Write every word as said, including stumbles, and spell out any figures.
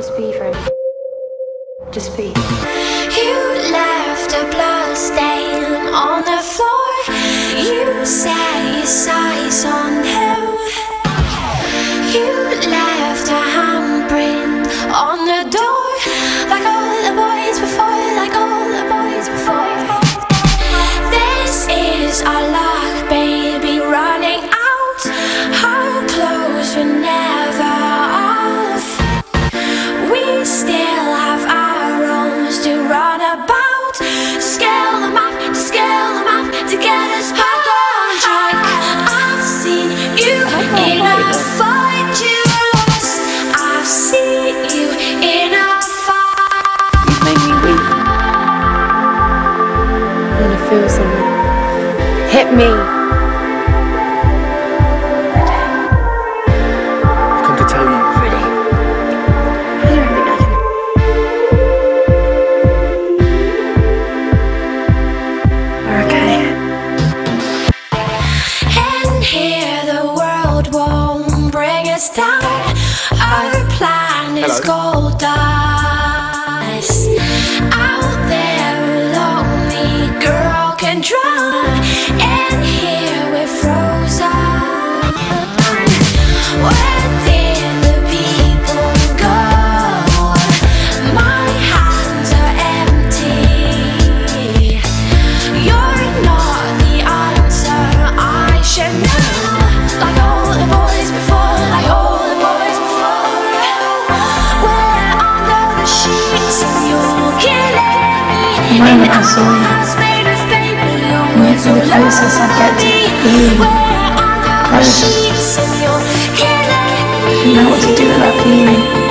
Just be, Fred. Just be. You left a blood stain on the floor. You set your sights on him. You left a handprint on the door, like all the boys before, like all the boys before. This is our luck, baby, running out. Our clothes were never off. We still have our rooms to run about, to scale them up, to scale them up, to get us back on track. I've seen you in a fight you lost. I've seen you in a fight. You've made me weak. I want to feel something. Hit me. I've come to tell you. Freddie. I don't think I can. We're okay. And here the world won't bring us down. Our plan is gold dust. Out there a lonely girl can drown, and here we're frozen. Where did the people go? My hands are empty. You're not the answer, I should know. Like all the boys before, like all the boys before. We're under the sheets and you're killing me. The moment I saw you, House made of paper, your you'd words be the will closest I'd get to feeling. We're under the Closer. sheets and you're killing me. I didn't know what to do with that feeling.